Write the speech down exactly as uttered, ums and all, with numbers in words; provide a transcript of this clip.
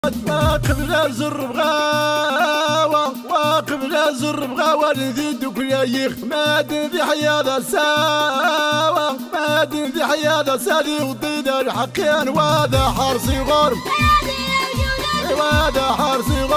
وقبل زر بغاوة وقبل زر بغاوة نزيد كليخ ما ذي حياة ساوة ما ذي حياة سادي وطيد الحقين وهذا حرصي غرب وهذا حرصي